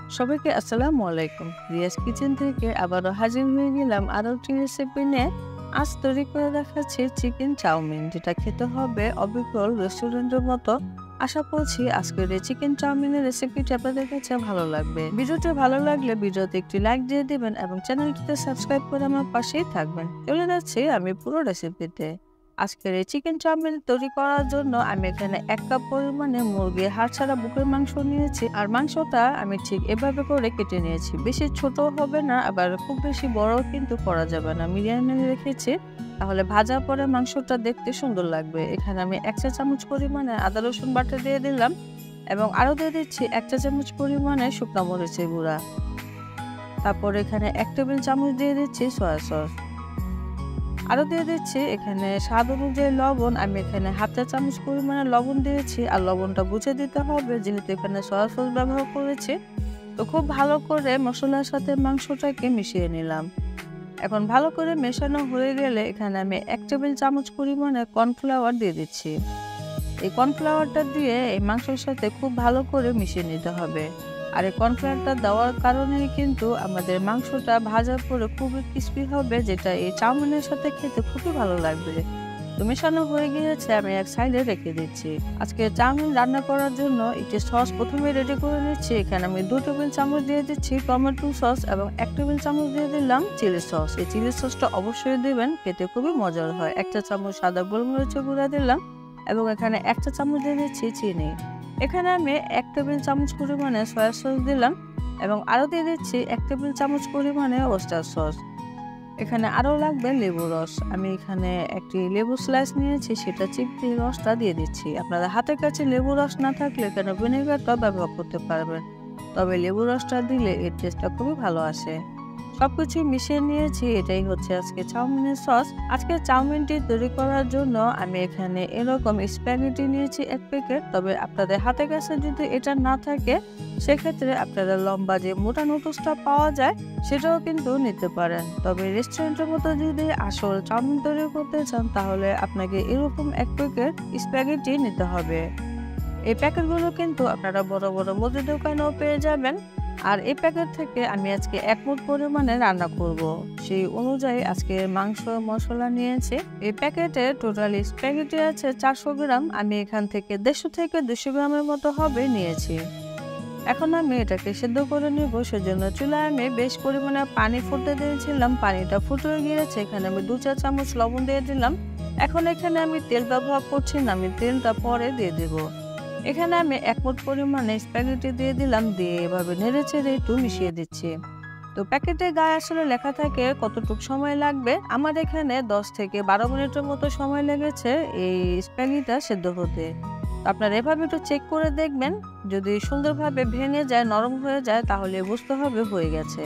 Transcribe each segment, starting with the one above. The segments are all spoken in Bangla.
সবাইকে আসসালামু আলাইকুম। রিয়াজ কিচেন থেকে আবারও হাজির হয়ে গেলাম আরও একটি রেসিপি নিয়ে। আজ তৈরি করে দেখাচ্ছি চিকেন চাউমিন, যেটা খেতে হবে অবিকল রেস্টুরেন্টের মতো। আশা করছি আজকের এই চিকেন চাউমিনের রেসিপিটি আপনাদের কাছে ভালো লাগবে। ভিডিওটি ভালো লাগলে ভিডিওতে একটি লাইক দিয়ে দিবেন এবং চ্যানেলটিতে সাবস্ক্রাইব করে আমার পাশেই থাকবেন। চলে যাচ্ছি আমি পুরো রেসিপিতে। আজকের এই চিকেন চাউমিন তৈরি করার জন্য আমি এখানে 1 কাপ পরিমাণে মুরগির হাড় ছাড়া বুকের মাংস নিয়েছি। আর মাংসটা আমি ঠিক এভাবে করে কেটে নিয়েছি। বেশি ছোট হবে না, আবার খুব বেশি বড় কিন্তু করা যাবে না, মিডিয়ামে রেখেছি। তাহলে ভাজার পরে মাংসটা দেখতে সুন্দর লাগবে। এখানে আমি 1 চা চামচ পরিমাণে আদা রসুন বাটা দিয়ে দিলাম এবং আরও দিয়ে দিচ্ছি 1 চা চামচ পরিমাণে শুকনো মরিচের গুঁড়া। তারপর এখানে 1 টেবিল চামচ দিয়ে দিচ্ছি সয়া সস। আরও দিয়ে দিচ্ছি এখানে স্বাদ অনুযায়ী লবণ। আমি এখানে 1/2 চা চামচ পরিমাণে লবণ দিয়েছি, আর লবণটা বুঝে দিতে হবে যেহেতু এখানে সয়া সস ব্যবহার করেছি। তো খুব ভালো করে মশলার সাথে মাংসটাকে মিশিয়ে নিলাম। এখন ভালো করে মেশানো হয়ে গেলে এখানে আমি 1 টেবিল চামচ পরিমাণে কর্নফ্লাওয়ার দিয়ে দিচ্ছি। এই কর্নফ্লাওয়ারটা দিয়ে এই মাংসের সাথে খুব ভালো করে মিশিয়ে নিতে হবে। আর এই কর্নফ্লাওয়ারটা দেওয়ার কারণে কিন্তু আমাদের মাংসটা ভাজার পরে খুবই ক্রিস্পি হবে, যেটা এই চাউমিনের সাথে খেতে খুবই ভালো লাগবে। তো মেশানো হয়ে গিয়েছে, আমি এক সাইডে রেখে দিচ্ছি। আজকে চাউমিন রান্না করার জন্য একটি সস প্রথমে রেডি করে নিচ্ছি। এখানে আমি 2 টেবিল চামচ দিয়ে দিচ্ছি টমেটো সস এবং 1 টেবিল চামচ দিয়ে দিলাম চিলি সস। এই চিলি সসটা অবশ্যই দিবেন, খেতে খুবই মজার হয়। 1 চা চামচ সাদা গোলমরিচের গুঁড়া দিলাম এবং এখানে 1 চা চামচ দিয়ে দিচ্ছি চিনি। এখানে আমি 1 টেবিল চামচ পরিমাণে সয়া সস দিলাম এবং আরও দিয়ে দিচ্ছি 1 টেবিল চামচ পরিমাণে ওয়েস্টার সস। এখানে আরও লাগবে লেবু রস। আমি এখানে একটি লেবু স্লাইস নিয়েছি, সেটা চিপে রসটা দিয়ে দিচ্ছি। আপনাদের হাতের কাছে লেবু রস না থাকলে এখানে ভিনেগারটা ব্যবহার করতে পারবেন, তবে লেবু রসটা দিলে এর টেস্টটা খুবই ভালো আসে। সবকিছু মিশিয়ে নিয়েছি। এটাই হচ্ছে আজকে চাউমিনের সস। আজকে চাউমিনটি তৈরি করার জন্য আমি এখানে এরকম স্প্যাগেটি নিয়েছি 1 প্যাকেট। তবে আপনাদের হাতের কাছে যদি এটা না থাকে সেক্ষেত্রে আপনারা লম্বা যে মোটা নুডলসটা পাওয়া যায় সেটাও কিন্তু নিতে পারেন। তবে রেস্টুরেন্টের মতো যদি আসল চাউমিন তৈরি করতে চান তাহলে আপনাকে এরকম 1 প্যাকেট স্প্যাগেটি নিতে হবে। এই প্যাকেটগুলো কিন্তু আপনারা বড় বড় মুদির দোকানেও পেয়ে যাবেন। আর এই প্যাকেট থেকে আমি আজকে 1 মুঠ পরিমাণে রান্না করব, সেই অনুযায়ী আজকে মাংস মশলা নিয়েছি। এই প্যাকেটে টোটাল স্প্যাগেটি আছে 400 গ্রাম। আমি এখান থেকে 150 থেকে 200 গ্রামের মতো হবে নিয়েছি। এখন আমি এটাকে সেদ্ধ করে নেব। সেজন্য চুলায় আমি বেশ পরিমাণে পানি ফুটতে দিয়েছিলাম। পানিটা ফুটে গিয়েছে, এখানে আমি 2 চা চামচ লবণ দিয়ে দিলাম। এখন এখানে আমি তেল ব্যবহার করছি না, আমি তেলটা পরে দিয়ে দেব। এখানে আমি 1 মুঠ পরিমাণে স্প্যাগেটি দিয়ে দিলাম, দিয়ে এভাবে নেড়ে চেড়ে একটু মিশিয়ে দিচ্ছি। তো প্যাকেটের গায়ে আসলে লেখা থাকে কতটুকু সময় লাগবে। আমার এখানে 10 থেকে 12 মিনিটের মতো সময় লেগেছে এই স্প্যাগেটিটা সেদ্ধ হতে। আপনারা এভাবে একটু চেক করে দেখবেন, যদি সুন্দরভাবে ভেঙে যায়, নরম হয়ে যায়, তাহলে বুঝতে হবে হয়ে গেছে।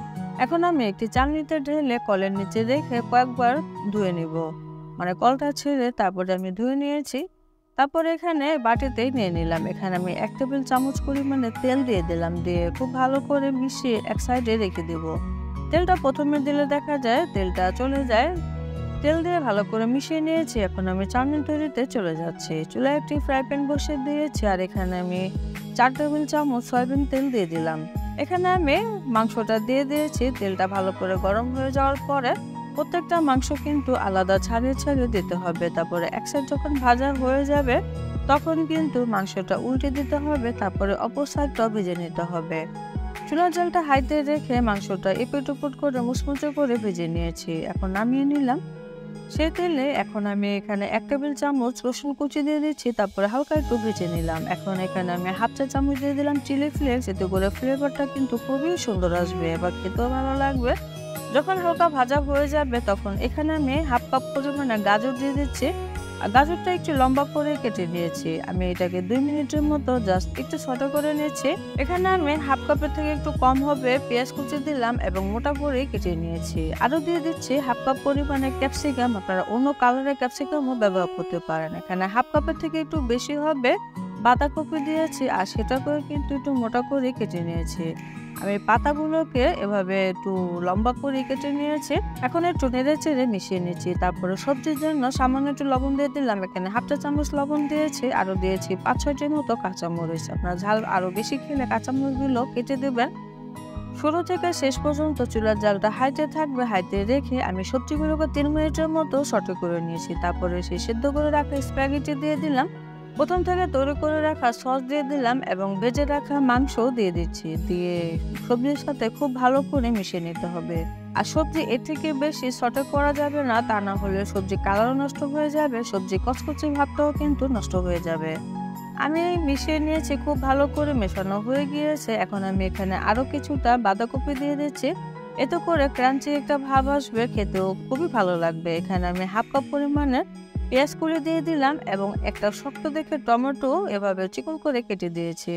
এখন আমি একটি চালনিতে ঢেলে কলের নিচে রেখে কয়েকবার ধুয়ে নিব, মানে কলটা ছেড়ে তারপরে আমি ধুয়ে নিয়েছি। তারপরে এখানে বাটিতেই নিয়ে নিলাম। এখানে আমি 1 টেবিল চামচ পরিমাণে তেল দিয়ে দিলাম, দিয়ে খুব ভালো করে মিশিয়ে এক সাইডে রেখে দেব। তেলটা প্রথমে দিলে দেখা যায় তেলটা চলে যায়। তেল দিয়ে ভালো করে মিশিয়ে নিয়েছি। এখন আমি চাউমিন তৈরিতে চলে যাচ্ছি। চুলায় একটি ফ্রাই প্যান বসিয়ে দিয়েছি, আর এখানে আমি 4 টেবিল চামচ সয়াবিন তেল দিয়ে দিলাম। এখানে আমি মাংসটা দিয়ে দিয়েছি। তেলটা ভালো করে গরম হয়ে যাওয়ার পরে প্রত্যেকটা মাংস কিন্তু আলাদা ছাড়িয়ে ছাড়িয়ে দিতে হবে। তারপরে এক সাইড যখন ভাজা হয়ে যাবে তখন কিন্তু মাংসটা উল্টে দিতে হবে, তারপরে অপর সাইডটা ভেজে নিতে হবে। চুলার জালটা হাইতে রেখে মাংসটা এপিট ওপিট করে মুচমুচে করে ভেজে নিয়েছি। এখন নামিয়ে নিলাম। সেই তেলে এখন আমি এখানে 1 টেবিল চামচ রসুন কুচি দিয়ে দিচ্ছি, তারপরে হালকা একটু ভেজে নিলাম। এখন এখানে আমি 1/2 চা চামচ দিয়ে দিলাম চিলি ফ্লেক্স, এতে করে ফ্লেভারটা কিন্তু খুবই সুন্দর আসবে, এবার খেতেও ভালো লাগবে। যখন হালকা ভাজা হয়ে যাবে তখন এখানে আমি 1/2 কাপ পরিমাণে গাজর দিয়ে দিচ্ছি। আর গাজরটা একটু লম্বা করে কেটে নিয়েছি। আমি এটাকে 2 মিনিটের মতো জাস্ট একটু সটে করে নিয়েছি। এখানে আমি 1/2 কাপের থেকে একটু কম হবে পেঁয়াজ কুচি দিলাম এবং মোটা করে কেটে নিয়েছি। আরও দিয়ে দিচ্ছি 1/2 কাপ পরিমাণে ক্যাপসিকাম। আপনারা অন্য কালারের ক্যাপসিকামও ব্যবহার করতে পারেন। এখানে 1/2 কাপের থেকে একটু বেশি হবে বাঁধাকপি দিয়েছি, আর সেটা করে কিন্তু একটু মোটা করে কেটে নিয়েছি। আমি পাতাগুলোকে এভাবে একটু লম্বা করে কেটে নিয়েছি। এখন একটু নেড়ে চেড়ে মিশিয়ে নিচ্ছি। তারপরে সবজির জন্য সামান্য একটু লবণ দিয়ে দিলাম। এখানে 1/2 চা চামচ লবণ দিয়েছি, আরও দিয়েছি 5-6টির মতো কাঁচামরিচ। আপনার ঝাল আরও বেশি খেলে কাঁচামরিচগুলো কেটে দেবেন। শুরু থেকে শেষ পর্যন্ত চুলার জালটা হাইতে থাকবে। হাইতে রেখে আমি সবজিগুলোকে 3 মিনিটের মতো সটে করে নিয়েছি। তারপরে সেই সেদ্ধ করে রাখা স্প্যাগেটি দিয়ে দিলাম। প্রথম থেকে তৈরি করে রাখা সস দিয়ে দিলাম এবং ভেজে রাখা মাংসও দিয়ে দিচ্ছি। দিয়ে সবজির সাথে খুব ভালো করে মিশিয়ে নিতে হবে। আর সবজি এর থেকে বেশি সটে করা যাবে না, তা না হলে সবজি কালারও নষ্ট হয়ে যাবে, সবজি কচকচে ভাবটাও কিন্তু নষ্ট হয়ে যাবে। আমি মিশিয়ে নিয়েছি, খুব ভালো করে মেশানো হয়ে গিয়েছে। এখন আমি এখানে আরো কিছুটা বাঁধাকপি দিয়ে দিচ্ছি। এতে করে ক্রাঞ্চি একটা ভাব আসবে, খেতেও খুবই ভালো লাগবে। এখানে আমি 1/2 কাপ পরিমাণে পেঁয়াজ কুচি দিয়ে দিলাম এবং একটা শক্ত দেখে টমেটো এভাবে চিকন করে কেটে দিয়েছি।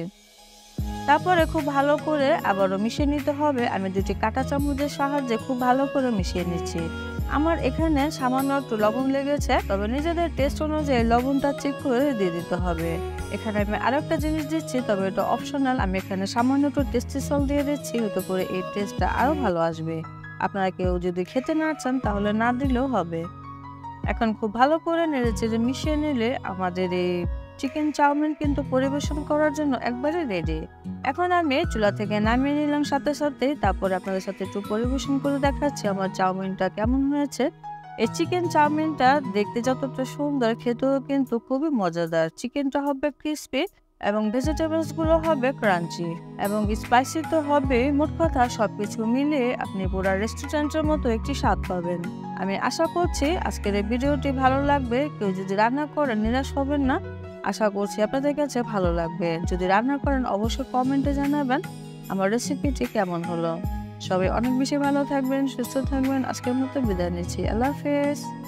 তারপরে খুব ভালো করে আবারও মিশিয়ে নিতে হবে। আমি 2টি কাঁটা চামচের সাহায্যে খুব ভালো করে মিশিয়ে নিচ্ছি। আমার এখানে সামান্য একটু লবণ লেগেছে, তবে নিজেদের টেস্ট অনুযায়ী লবণটা চেক করে দিয়ে দিতে হবে। এখানে আমি আরেকটা জিনিস দিচ্ছি, তবে এটা অপশনাল। আমি এখানে সামান্য একটু টেস্টি সল্ট দিয়ে দিচ্ছি, এতে করে এই টেস্টটা আরও ভালো আসবে। আপনারা কেউ যদি খেতে না চান তাহলে না দিলেও হবে। এখন খুব ভালো করে নেড়েচেড়ে মিশিয়ে নিলে আমাদের এই চিকেন চাউমিন কিন্তু পরিবেশন করার জন্য একবারে রেডি। এখন আমি চুলা থেকে নামিয়ে নিলাম সাথে সাথে। তারপরে আপনাদের সাথে একটু পরিবেশন করে দেখাচ্ছি আমার চাউমিনটা কেমন হয়েছে। এই চিকেন চাউমিনটা দেখতে যতটা সুন্দর, খেতেও কিন্তু খুবই মজাদার। চিকেনটা হবে ক্রিস্পি এবং ভেজিটেবলস গুলো হবে ক্রাঞ্চি এবং স্পাইসি তো হবে। মোট কথা সবকিছু মিলিয়ে আপনি পুরো রেস্টুরেন্টের মতো একটি স্বাদ পাবেন। আমি আশা করছি আজকের এই ভিডিওটি ভালো লাগবে। কেউ যদি রান্না করেন নিরাশ হবেন না। আশা করছি আপনাদের কাছে ভালো লাগবে। যদি রান্না করেন অবশ্যই কমেন্টে জানাবেন আমার রেসিপিটি কেমন হলো। সবাই অনেক বেশি ভালো থাকবেন, সুস্থ থাকবেন। আজকের মতো বিদায় নিচ্ছি। আল্লাহ হাফেজ।